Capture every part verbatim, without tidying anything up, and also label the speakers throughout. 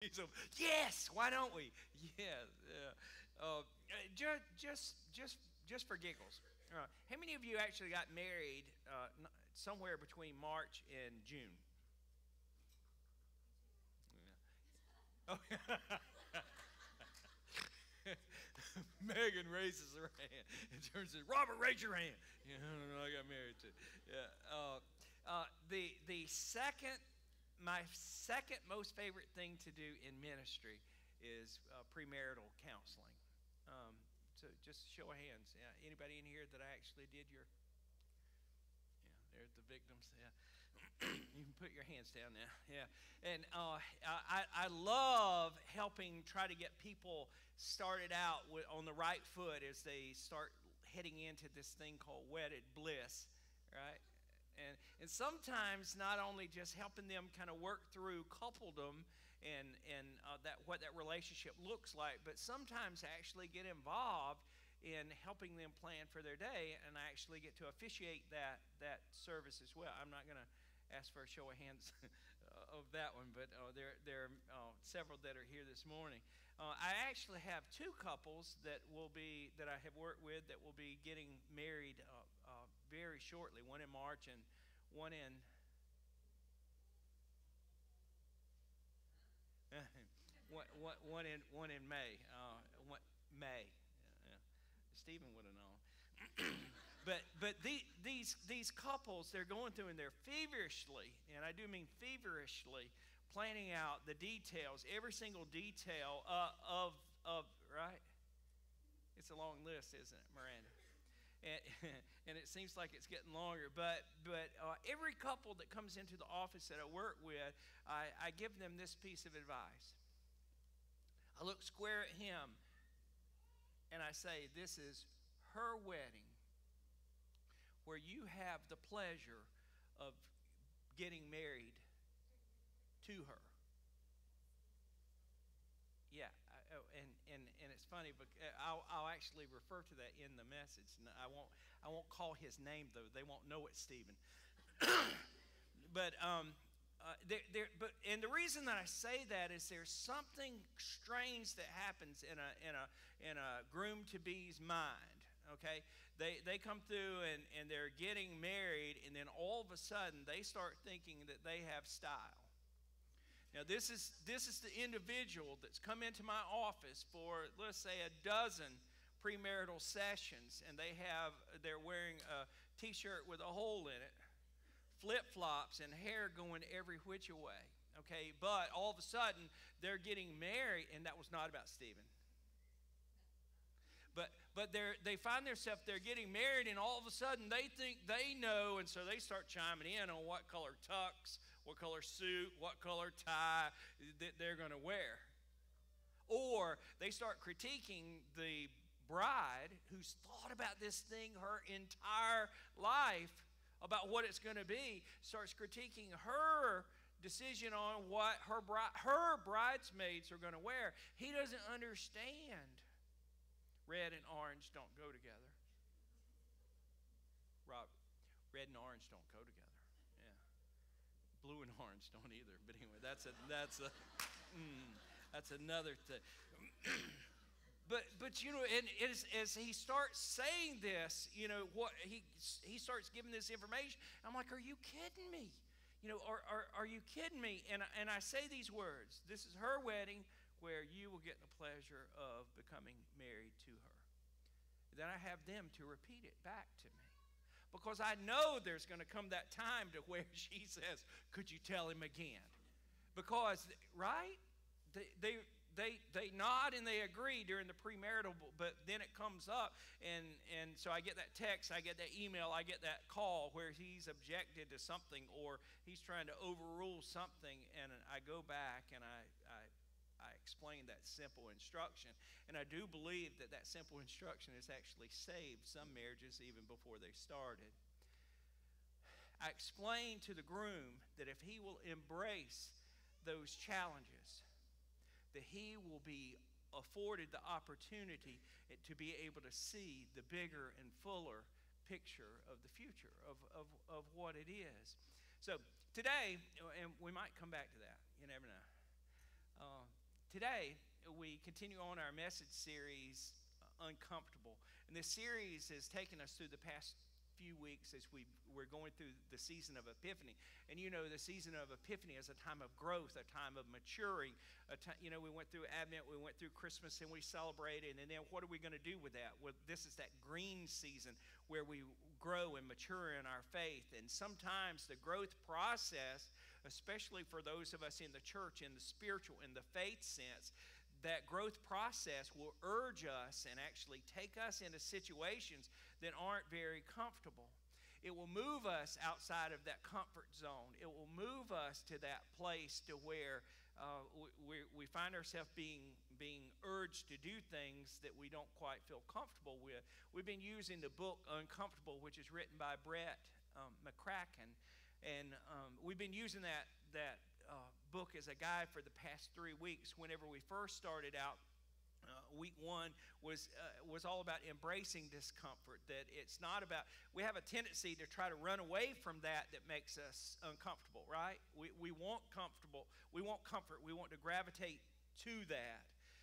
Speaker 1: So, yes, why don't we? Yeah. yeah. Uh, just, just, just, just for giggles. Uh, how many of you actually got married uh, somewhere between March and June? Yeah. Oh, Megan raises her hand and turns to Robert, raise your hand. You know, I got married to. Yeah. Uh, uh, the the second, my second most favorite thing to do in ministry is uh, premarital counseling. Um, so just show of hands. Yeah. Anybody in here that I actually did your? Yeah, there's the victims. Yeah, you can put your hands down now. Yeah, and uh, I I love helping try to get people started out with, on the right foot as they start heading into this thing called wedded bliss, right? And and sometimes not only just helping them kind of work through coupledom and and uh, that what that relationship looks like, but sometimes actually get involved in helping them plan for their day, and I actually get to officiate that that service as well. I'm not going to ask for a show of hands of that one, but uh, there there are uh, several that are here this morning. Uh, I actually have two couples that will be that I have worked with that will be getting married uh, uh, very shortly. One in March and one in one, one, one in one in May. Uh, one, May. Yeah. Stephen would have known. but but the, these these couples, they're going through and they're feverishly, and I do mean feverishly, planning out the details, every single detail uh, of of right. It's a long list, isn't it, Miranda? And, and it seems like it's getting longer. But but uh, every couple that comes into the office that I work with, I, I give them this piece of advice. I look square at him. And I say, this is her wedding where you have the pleasure of getting married to her. Yeah, I, oh, and, and, and it's funny, but I'll, I'll actually refer to that in the message. I won't I won't call his name, though. They won't know it's Stephen. but um, Uh, there, there, but and the reason that I say that is there's something strange that happens in a in a in a groom to be's mind. Okay, they they come through and, and they're getting married, and then all of a sudden they start thinking that they have style. Now this is this is the individual that's come into my office for, let's say, a dozen premarital sessions, and they have they're wearing a T-shirt with a hole in it, flip-flops, and hair going every which way, okay? But all of a sudden, they're getting married, and that was not about Stephen. But but they they find themselves, they're getting married, and all of a sudden, they think they know, and so they start chiming in on what color tux, what color suit, what color tie that they're going to wear. Or they start critiquing the bride who's thought about this thing her entire life, about what it's going to be, starts critiquing her decision on what her bride, her bridesmaids are going to wear. He doesn't understand. Red and orange don't go together. Rob, red and orange don't go together. Yeah, blue and orange don't either. But anyway, that's a that's a mm, that's another thing. But, but you know, and as, as he starts saying this, you know, what he he starts giving this information, I'm like, are you kidding me? You know, are, are, are you kidding me? And, and I say these words, this is her wedding where you will get the pleasure of becoming married to her. Then I have them to repeat it back to me. Because I know there's going to come that time to where she says, could you tell him again? Because, right? They... they They they nod and they agree during the premarital, but then it comes up, and, and so I get that text, I get that email, I get that call where he's objected to something or he's trying to overrule something, and I go back and I, I, I explain that simple instruction. And I do believe that that simple instruction has actually saved some marriages even before they started. I explain to the groom that if he will embrace those challenges, that he will be afforded the opportunity to be able to see the bigger and fuller picture of the future of, of, of what it is. So today, and we might come back to that, you never know. Uh, today, we continue on our message series, uh, Uncomfortable. And this series has taken us through the past few weeks as we, we're going through the season of Epiphany. And you know, the season of Epiphany is a time of growth, a time of maturing. A time, you know, we went through Advent, we went through Christmas, and we celebrated. And then what are we going to do with that? Well, this is that green season where we grow and mature in our faith. And sometimes the growth process, especially for those of us in the church, in the spiritual, in the faith sense, that growth process will urge us and actually take us into situations that aren't very comfortable. It will move us outside of that comfort zone. It will move us to that place to where uh, we, we find ourselves being, being urged to do things that we don't quite feel comfortable with. We've been using the book Uncomfortable, which is written by Brett um, McCracken. And um, we've been using that, that uh, book as a guide for the past three weeks. Whenever we first started out, uh, week one was uh, was all about embracing discomfort. That it's not about, we have a tendency to try to run away from that that makes us uncomfortable, right? We, we want comfortable, we want comfort, we want to gravitate to that.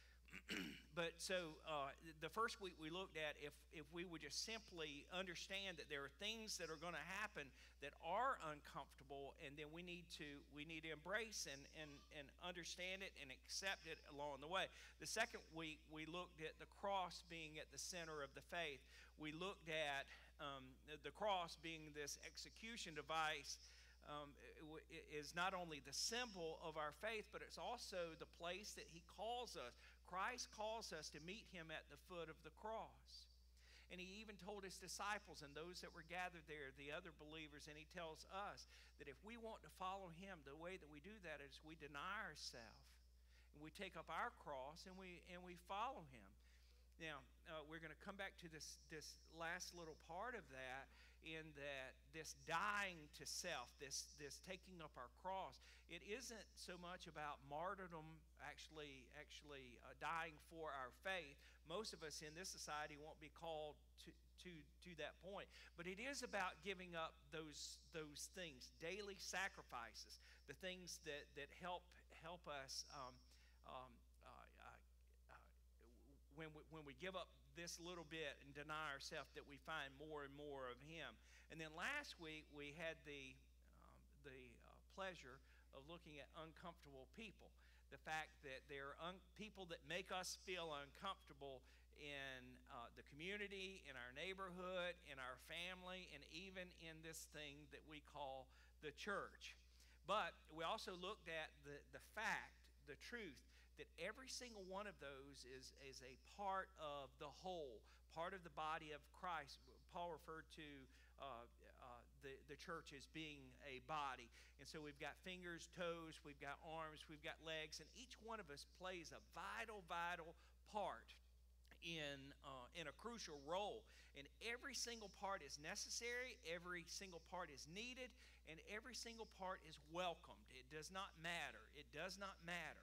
Speaker 1: But so uh, the first week we looked at if, if we would just simply understand that there are things that are going to happen that are uncomfortable, and then we need to we need to embrace and, and, and understand it and accept it along the way. The second week we looked at the cross being at the center of the faith. We looked at um, the cross being this execution device. Um, is not only the symbol of our faith, but it's also the place that he calls us. Christ calls us to meet him at the foot of the cross. And he even told his disciples and those that were gathered there, the other believers, and he tells us that if we want to follow him, the way that we do that is we deny ourselves. And we take up our cross and we, and we follow him. Now, uh, we're going to come back to this, this last little part of that, in that this dying to self, this, this taking up our cross, it isn't so much about martyrdom, actually, actually uh, dying for our faith. Most of us in this society won't be called to, to, to that point. But it is about giving up those, those things, daily sacrifices, the things that, that help, help us um, um, When we, when we give up this little bit and deny ourselves, that we find more and more of him. And then last week we had the, um, the uh, pleasure of looking at uncomfortable people. The fact that there are un- people that make us feel uncomfortable in uh, the community, in our neighborhood, in our family, and even in this thing that we call the church. But we also looked at the, the fact, the truth, that every single one of those is, is a part of the whole, part of the body of Christ. Paul referred to uh, uh, the, the church as being a body. And so we've got fingers, toes, we've got arms, we've got legs, and each one of us plays a vital, vital part in, uh, in a crucial role. And every single part is necessary, every single part is needed, and every single part is welcomed. It does not matter. It does not matter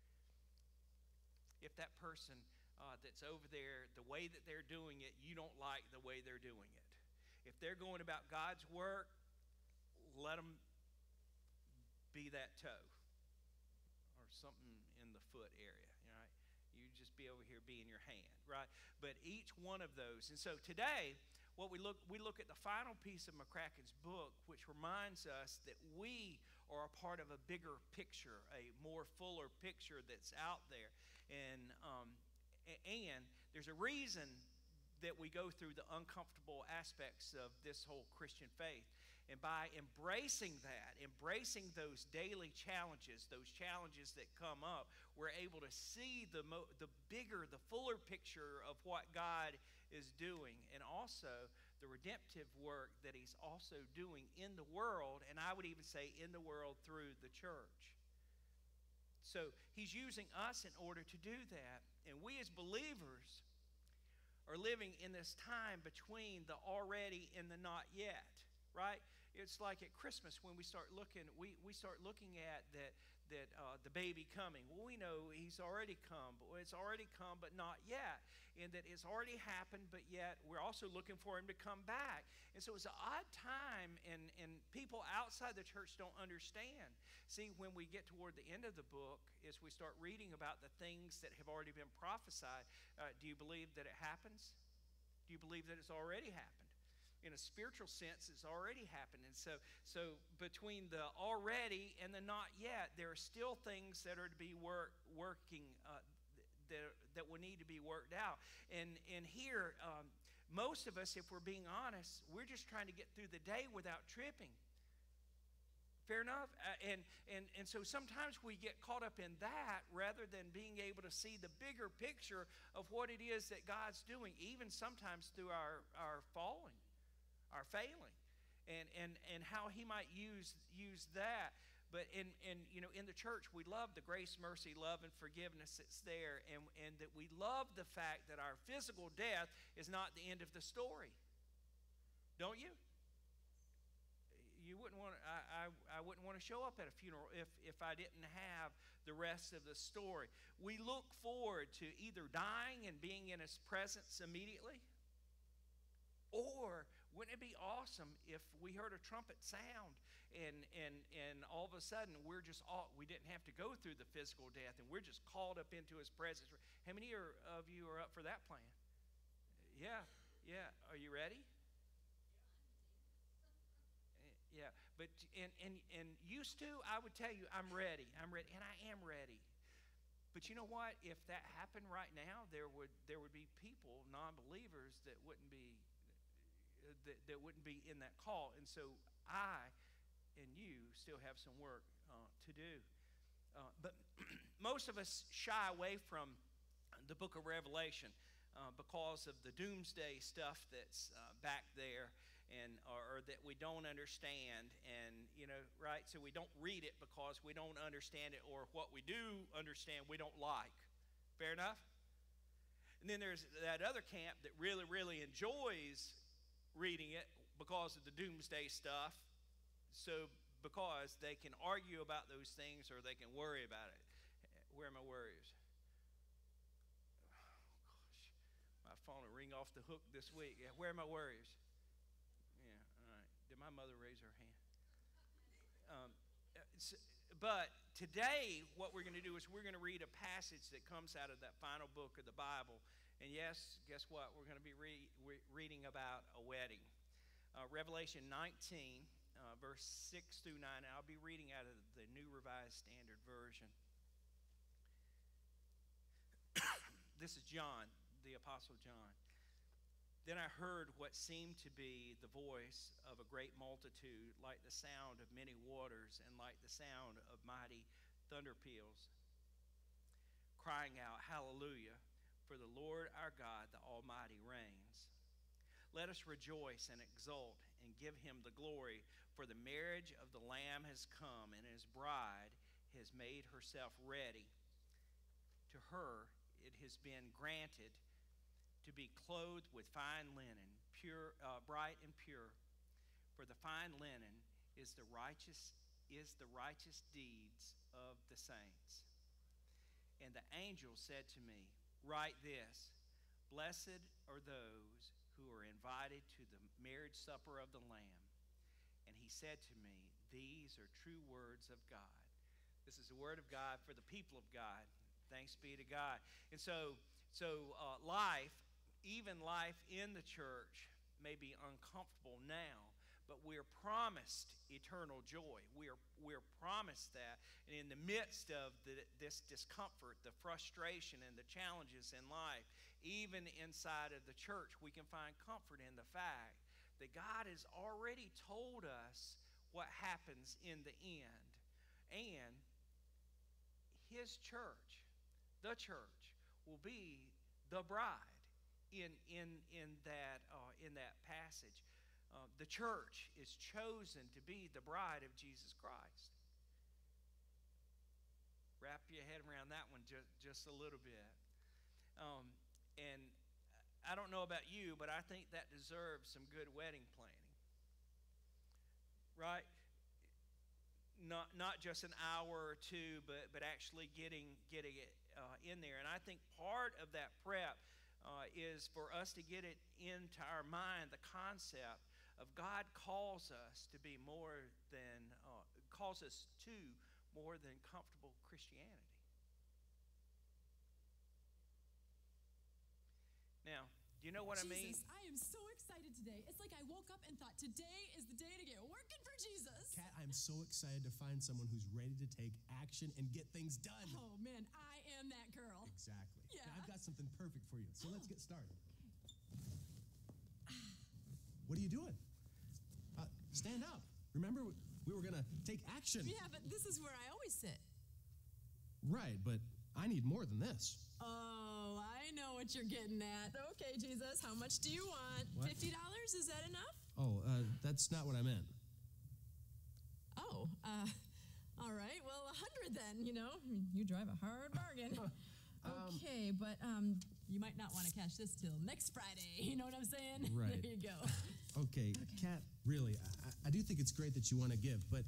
Speaker 1: if that person uh, that's over there, the way that they're doing it, you don't like the way they're doing it. If they're going about God's work, let them be that toe or something in the foot area, right? You just be over here being your hand, right? But each one of those. And so today, what we look we look at the final piece of McCracken's book, which reminds us that we are a part of a bigger picture, a more fuller picture that's out there. And um, and there's a reason that we go through the uncomfortable aspects of this whole Christian faith. And by embracing that, embracing those daily challenges, those challenges that come up, we're able to see the mo- the bigger, the fuller picture of what God is doing, and also the redemptive work that he's also doing in the world, and I would even say in the world through the church. So he's using us in order to do that. And we as believers are living in this time between the already and the not yet, right? It's like at Christmas when we start looking, we, we start looking at that, that uh, the baby coming. Well, we know he's already come, but it's already come, but not yet. in that it's already happened, but yet we're also looking for him to come back. And so it's an odd time, and, and people outside the church don't understand. See, when we get toward the end of the book, as we start reading about the things that have already been prophesied, uh, do you believe that it happens? Do you believe that it's already happened? In a spiritual sense, it's already happened. And so, so between the already and the not yet, there are still things that are to be work, working, uh, that, that will need to be worked out. And, and here, um, most of us, if we're being honest, we're just trying to get through the day without tripping. Fair enough? Uh, and, and, and so sometimes we get caught up in that rather than being able to see the bigger picture of what it is that God's doing, even sometimes through our, our falling, our failing, and, and, and how he might use, use that. But in, in, you know, in the church, we love the grace, mercy, love, and forgiveness that's there, and, and that we love the fact that our physical death is not the end of the story. Don't you? You wouldn't want to, I, I, I wouldn't want to show up at a funeral if, if I didn't have the rest of the story. We look forward to either dying and being in his presence immediately, or wouldn't it be awesome if we heard a trumpet sound and and and all of a sudden we're just all, we didn't have to go through the physical death and we're just called up into his presence. How many are, of you are up for that plan? Yeah, yeah. Are you ready? Yeah, but and, and and used to, I would tell you, I'm ready. I'm ready, and I am ready. But you know what? If that happened right now, there would there would be people, non-believers, that wouldn't be that, that wouldn't be in that call. And so I and you still have some work uh, to do. Uh, but most of us shy away from the book of Revelation uh, because of the doomsday stuff that's uh, back there. And or, or that we don't understand, and you know, right? So we don't read it because we don't understand it, or what we do understand we don't like. Fair enough? And then there's that other camp that really, really enjoys reading it because of the doomsday stuff. So because they can argue about those things, or they can worry about it. Where are my worries? Oh, gosh, my phone will ring off the hook this week. Yeah, where are my worries? Did my mother raise her hand? Um, but today, what we're going to do is we're going to read a passage that comes out of that final book of the Bible. And yes, guess what? We're going to be re- re- reading about a wedding. Uh, Revelation nineteen, uh, verse six through nine. I'll be reading out of the New Revised Standard Version. This is John, the Apostle John. Then I heard what seemed to be the voice of a great multitude, like the sound of many waters and like the sound of mighty thunder peals, crying out, "Hallelujah, for the Lord our God, the Almighty, reigns. Let us rejoice and exult and give him the glory, for the marriage of the Lamb has come, and his bride has made herself ready. To her it has been granted to be clothed with fine linen, pure, uh, bright and pure. For the fine linen is the righteous is the righteous deeds of the saints." And the angel said to me, "Write this: Blessed are those who are invited to the marriage supper of the Lamb." And he said to me, "These are true words of God." This is the word of God for the people of God. Thanks be to God. And so, so uh, life. Even life in the church may be uncomfortable now, but we're promised eternal joy. We're, we're promised that. And in the midst of the, this discomfort, the frustration, and the challenges in life, even inside of the church, we can find comfort in the fact that God has already told us what happens in the end. And his church, the church, will be the bride. In in in that uh, in that passage, uh, the church is chosen to be the bride of Jesus Christ. Wrap your head around that one just just a little bit. Um, and I don't know about you, but I think that deserves some good wedding planning. Right? Not not just an hour or two, but but actually getting getting it uh, in there. And I think part of that prep uh, is for us to get it into our mind, the concept of God calls us to be more than, uh, calls us to more than comfortable Christianity. Now, do you know what
Speaker 2: Jesus,
Speaker 1: I mean?
Speaker 2: I am so excited today. It's like I woke up and thought, today is the day to get working for Jesus.
Speaker 3: Kat, I'm so excited to find someone who's ready to take action and get things done.
Speaker 2: Oh, man, I am that girl.
Speaker 3: Exactly.
Speaker 2: Yeah.
Speaker 3: Now, I've got something perfect for you, so let's get started. What are you doing? Uh, stand up. Remember, we were going to take action.
Speaker 2: Yeah, but this is where I always sit.
Speaker 3: Right, but I need more than this.
Speaker 2: Oh, I know what you're getting at. Okay, Jesus, how much do you want?
Speaker 3: What?
Speaker 2: fifty dollars? Is that enough?
Speaker 3: Oh, uh, that's not what I meant.
Speaker 2: Oh, uh, all right. Well, a hundred then, you know. You drive a hard bargain.
Speaker 3: Um,
Speaker 2: okay, but um, you might not want to cash this till next Friday. You know what I'm saying?
Speaker 3: Right.
Speaker 2: There you go.
Speaker 3: Okay, Kat, really, I, I do think it's great that you want to give, but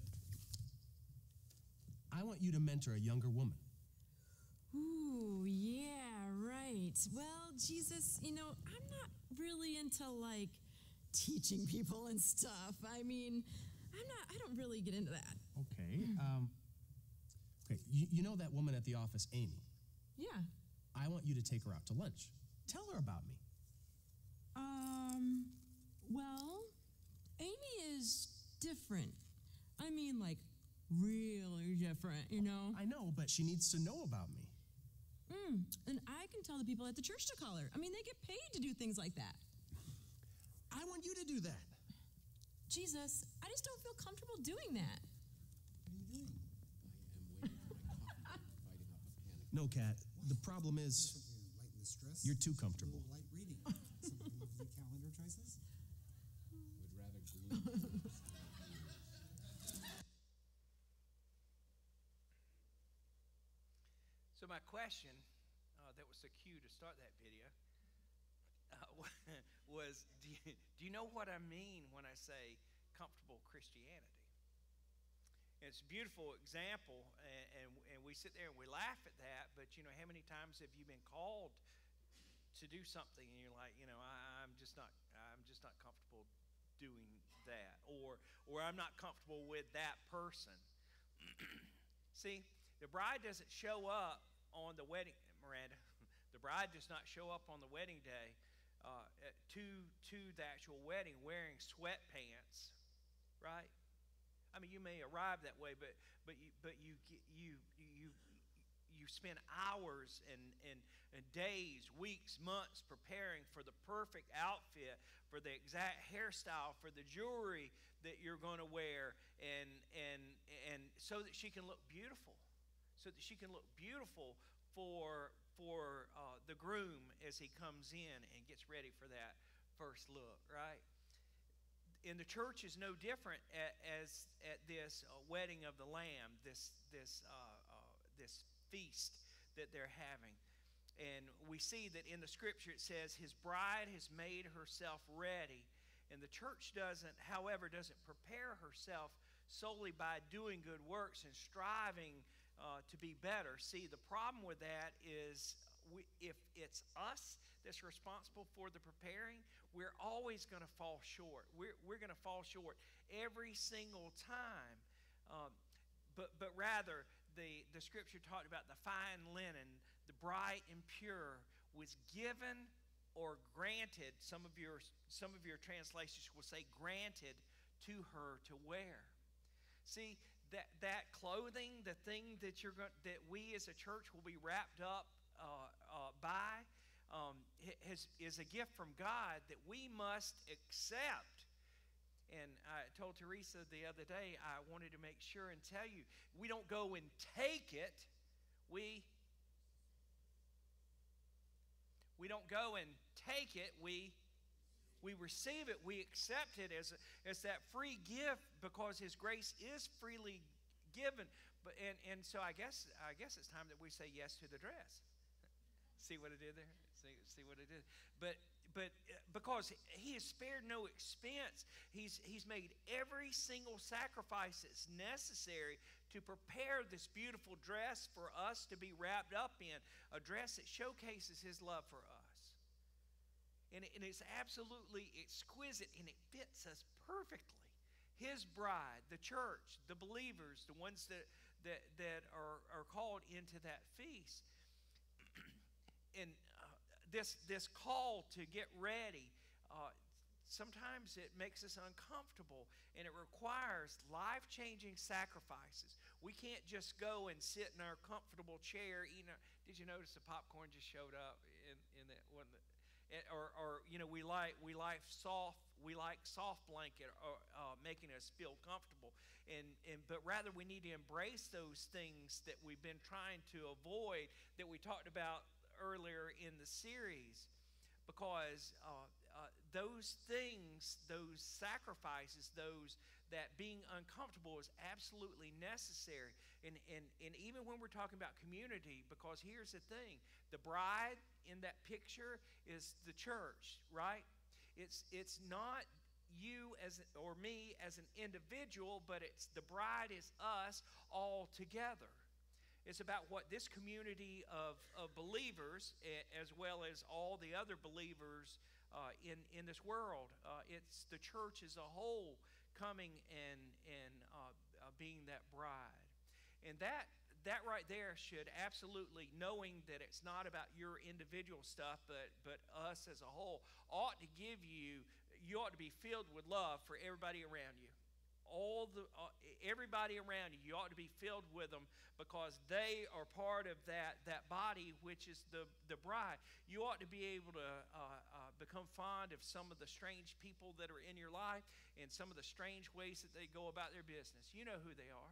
Speaker 3: I want you to mentor a younger woman.
Speaker 2: Ooh, yeah, right. Well, Jesus, you know, I'm not really into, like, teaching people and stuff. I mean, I'm not, I don't really get into that.
Speaker 3: Okay, um, okay, you, you know that woman at the office, Amy?
Speaker 2: Yeah.
Speaker 3: I want you to take her out to lunch. Tell her about me.
Speaker 2: Um, well, Amy is different. I mean, like, really different, you know?
Speaker 3: I know, but she needs to know about me.
Speaker 2: Mm, and I can tell the people at the church to call her. I mean, they get paid to do things like that.
Speaker 3: I want you to do that.
Speaker 2: Jesus, I just don't feel comfortable doing that.
Speaker 4: What are you doing? I am waiting for my coffee, fighting off a panic.
Speaker 3: No, Kat, the problem is
Speaker 4: Something to lighten the stress.
Speaker 3: you're too comfortable.
Speaker 4: A little light reading. Some lovely calendar choices. Would rather glue.
Speaker 1: So my question, uh, that was the cue to start that video, uh, was, do you, do you know what I mean when I say comfortable Christianity? It's a beautiful example, and, and, and we sit there and we laugh at that, but you know, how many times have you been called to do something and you're like, you know, I, I'm just not, I'm just not comfortable doing that, or, or I'm not comfortable with that person. See, the bride doesn't show up on the wedding, Miranda. The bride does not show up on the wedding day uh, to to the actual wedding wearing sweatpants, right? I mean, you may arrive that way, but but you but you you you you spend hours and and and days, weeks, months preparing for the perfect outfit, for the exact hairstyle, for the jewelry that you're going to wear, and and and so that she can look beautiful. So that she can look beautiful for for uh, the groom as he comes in and gets ready for that first look, right? And the church is no different at, as at this uh, wedding of the Lamb, this this uh, uh, this feast that they're having. And we see that in the Scripture it says, His bride has made herself ready. And the church doesn't, however, doesn't prepare herself solely by doing good works and striving Uh, to be better. See, the problem with that is we, if it's us that's responsible for the preparing, we're always going to fall short. We're, we're going to fall short every single time. Um, but, but rather, the, the Scripture talked about the fine linen, the bright and pure, was given or granted. Some of your, some of your translations will say granted to her to wear. See, that that clothing, the thing that you're going, that we as a church will be wrapped up uh, uh, by, um, has, is a gift from God that we must accept. And I told Teresa the other day, I wanted to make sure and tell you, we don't go and take it. We we don't go and take it. We We receive it, we accept it as, as that free gift because His grace is freely given. But and, and so I guess I guess it's time that we say yes to the dress. See what I did there? See, see what I did? But but because He has spared no expense, He's He's made every single sacrifice that's necessary to prepare this beautiful dress for us to be wrapped up in, a dress that showcases His love for us. And, it, and it's absolutely exquisite, and it fits us perfectly. His bride, the church, the believers, the ones that, that, that are, are called into that feast. And uh, this, this call to get ready, uh, sometimes it makes us uncomfortable, and it requires life-changing sacrifices. We can't just go and sit in our comfortable chair. You know, did you notice the popcorn just showed up in, in that one? That, or, or you know, we like we like soft we like soft blanket, or uh, making us feel comfortable. And and but rather we need to embrace those things that we've been trying to avoid, that we talked about earlier in the series, because uh, uh, those things, those sacrifices, those that being uncomfortable is absolutely necessary. And, and, and even when we're talking about community, because here's the thing, the bride in that picture is the church, right? It's, it's not you as or me as an individual, but it's the bride is us all together. It's about what this community of, of believers, as well as all the other believers uh, in, in this world. Uh, it's the church as a whole coming and, and uh, uh, being that bride. And that, that right there should absolutely, knowing that it's not about your individual stuff, but, but us as a whole, ought to give you, you ought to be filled with love for everybody around you. All the uh, everybody around you, you ought to be filled with them, because they are part of that, that body, which is the, the bride. You ought to be able to uh, uh, become fond of some of the strange people that are in your life, and some of the strange ways that they go about their business. You know who they are.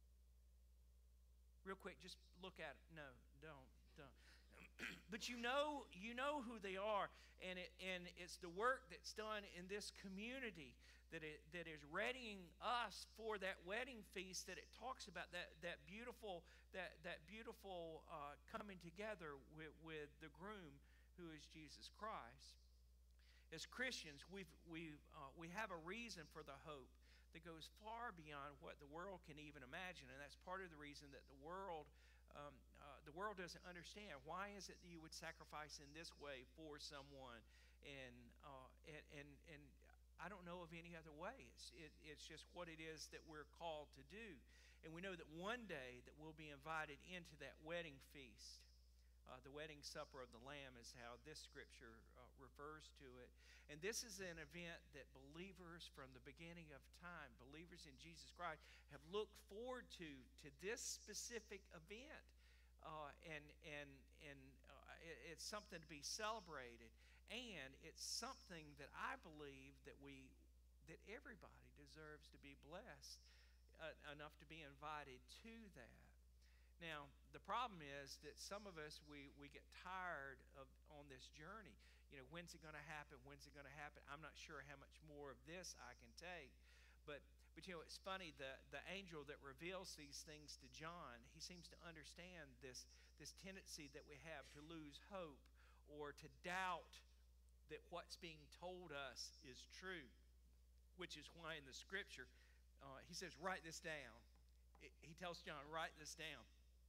Speaker 1: Real quick, just look at it. No, don't, don't. But you know, you know who they are, and it and it's the work that's done in this community that it that is readying us for that wedding feast that it talks about, that that beautiful that that beautiful uh, coming together with, with the groom, who is Jesus Christ. As Christians, we've we've uh, we have a reason for the hope that goes far beyond what the world can even imagine, and that's part of the reason that the world. Um, uh, the world doesn't understand. Why is it that you would sacrifice in this way for someone? And uh, and, and and I don't know of any other way. It's it, it's just what it is that we're called to do. And we know that one day that we'll be invited into that wedding feast. Uh, the wedding supper of the Lamb is how this scripture uh, refers to it. And this is an event that believers from the beginning of time, believers in Jesus Christ, have looked forward to, to this specific event. Uh, and and, and uh, it, it's something to be celebrated. And it's something that I believe that we, that everybody deserves to be blessed uh, enough to be invited to that. Now, the problem is that some of us, we, we get tired of on this journey. You know, when's it going to happen? When's it going to happen? I'm not sure how much more of this I can take. But, but you know, it's funny, the, the angel that reveals these things to John, he seems to understand this, this tendency that we have to lose hope or to doubt that what's being told us is true, which is why in the scripture, uh, he says, write this down. It, he tells John, write this down.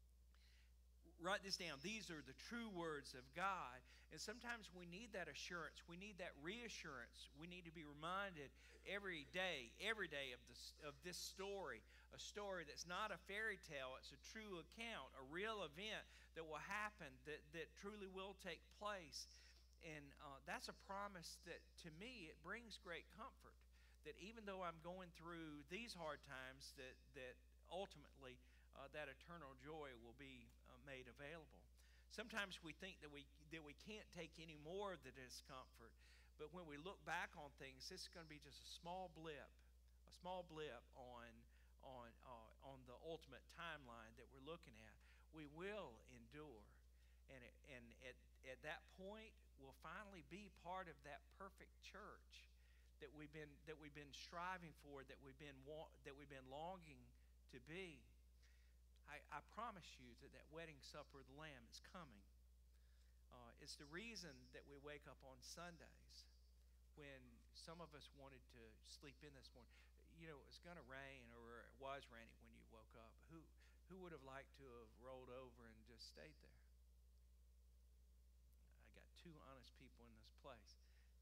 Speaker 1: Write this down. These are the true words of God. And sometimes we need that assurance. We need that reassurance. We need to be reminded every day, every day of this, of this story, a story that's not a fairy tale. It's a true account, a real event that will happen, that, that truly will take place. And uh, that's a promise that, to me, it brings great comfort. That even though I'm going through these hard times, that, that ultimately uh, that eternal joy will be uh, made available. Sometimes we think that we that we can't take any more of the discomfort, but when we look back on things, this is going to be just a small blip, a small blip on on uh, on the ultimate timeline that we're looking at. We will endure, and it, and at at that point, we'll finally be part of that perfect church that we've been that we've been striving for, that we've been that we've been longing to be. I, I promise you that that wedding supper of the Lamb is coming. Uh, it's the reason that we wake up on Sundays when some of us wanted to sleep in this morning. You know, it was going to rain, or it was raining when you woke up. Who who would have liked to have rolled over and just stayed there? I got two honest people in this place.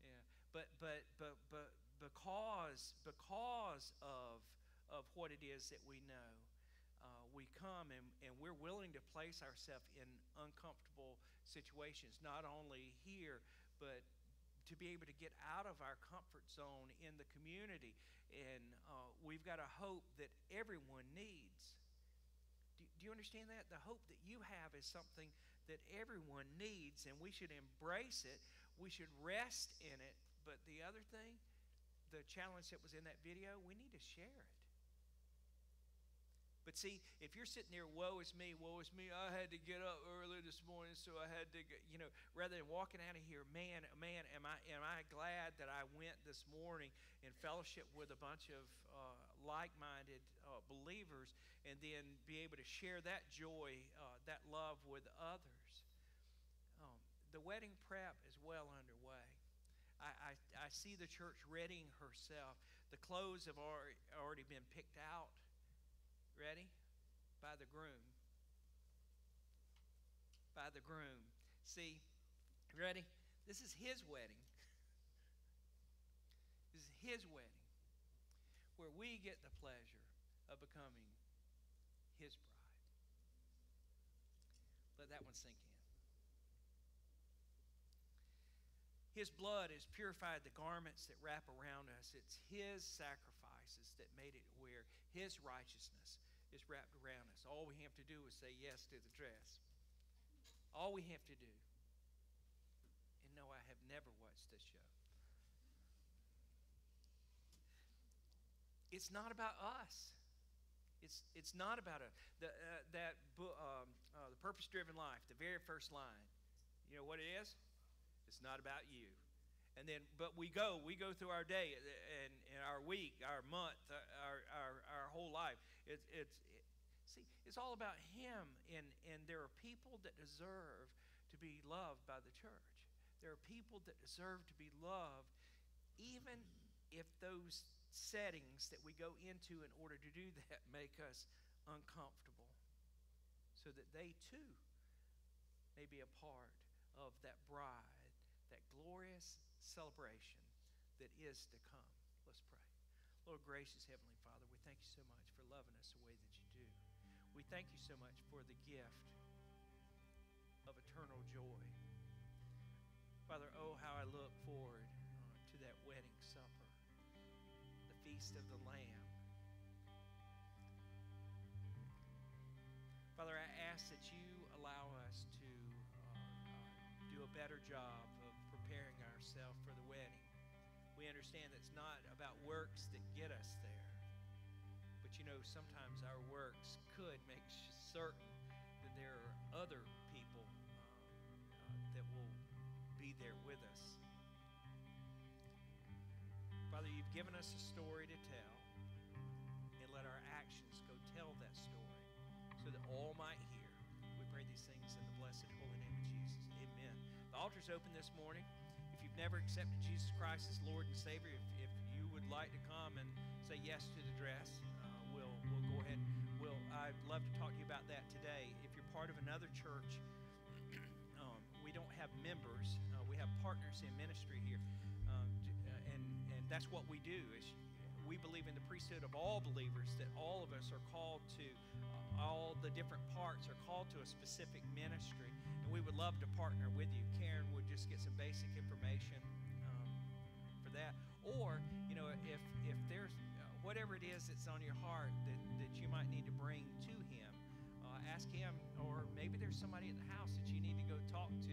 Speaker 1: but but but but because because of of what it is that we know, uh, we come and, and we're willing to place ourselves in uncomfortable situations, not only here, but to be able to get out of our comfort zone in the community. And uh, we've got a hope that everyone needs. Do, do you understand that? The hope that you have is something that everyone needs, and we should embrace it. We should rest in it. But the other thing, the challenge that was in that video, we need to share it. But see, if you're sitting there, woe is me, woe is me, I had to get up early this morning, so I had to, get, you know, rather than walking out of here, man, man, am I am I glad that I went this morning in fellowship with a bunch of uh, like-minded uh, believers, and then be able to share that joy, uh, that love with others. Um, the wedding prep is well underway. I, I, I see the church readying herself. The clothes have already, already been picked out. Ready? By the groom. By the groom. See, ready? This is his wedding. This is his wedding, where we get the pleasure of becoming his bride. Let that one sink in. His blood has purified the garments that wrap around us. It's his sacrifices that made it where his righteousness is wrapped around us. All we have to do is say yes to the dress. All we have to do. And no, I have never watched this show. It's not about us. It's it's not about a, the, uh, that um, uh, the purpose-driven life, the very first line. You know what it is? It's not about you. And then, but we go, we go through our day and, and our week, our month, our our, our whole life. It's it's it, see, it's all about him. And and there are people that deserve to be loved by the church. There are people that deserve to be loved, even if those settings that we go into in order to do that make us uncomfortable, so that they too may be a part of that bride, that glorious celebration that is to come. Let's pray. Lord, gracious Heavenly Father, we thank you so much for loving us the way that you do. We thank you so much for the gift of eternal joy. Father, oh, how I look forward uh, to that wedding supper, the feast of the Lamb. Father, I ask that you allow us to uh, uh, do a better job of preparing ourselves for the wedding. We understand that it's not about works that get us there. But you know, sometimes our works could make certain that there are other people uh, uh, that will be there with us. Father, you've given us a story to tell, and let our actions go tell that story so that all might hear. We pray these things in the blessed holy name of Jesus. Amen. The altar's open this morning. If you've never accepted Jesus Christ as Lord and Savior, if, if you would like to come and say yes to the dress, uh, we'll we'll go ahead. We'll I'd love to talk to you about that today. If you're part of another church, um, we don't have members. Uh, we have partners in ministry here, um, to, uh, and and that's what we do. Is we believe in the priesthood of all believers. That all of us are called to. Uh, all the different parts are called to a specific ministry. And we would love to partner with you. Karen would just get some basic information um, for that. Or, you know, if if there's uh, whatever it is that's on your heart that, that you might need to bring to him, uh, ask him. Or maybe there's somebody at the house that you need to go talk